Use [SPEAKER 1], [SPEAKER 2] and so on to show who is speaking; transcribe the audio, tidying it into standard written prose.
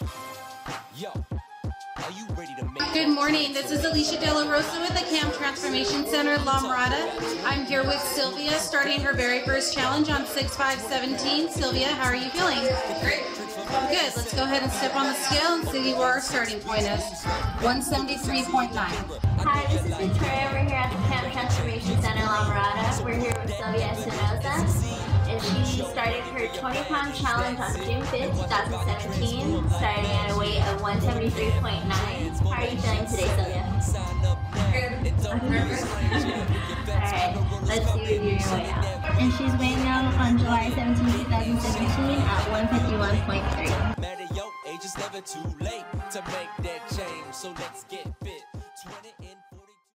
[SPEAKER 1] Good morning, this is Alicia De La Rosa with the CAM Transformation Center, La Mirada. I'm here with Sylvia, starting her very first challenge on 6-5-17. Sylvia, how are you feeling? Great. Good, let's go ahead and step on the scale and see where our starting point is. 173.9.
[SPEAKER 2] Hi, this is Victoria. We're here at the CAM Transformation Center, La Mirada. We're here with Sylvia Espinosa. And she started her 20-pound challenge on June 5th, 2017, starting at a weight of 173.9. How are you feeling today, Sylvia?
[SPEAKER 3] Good. I'm nervous.
[SPEAKER 2] Alright, let's see you do your way out. And she's weighing out on July 17, 2017 at 151.3.
[SPEAKER 4] Matter your age is never too late to make that change, so let's get fit.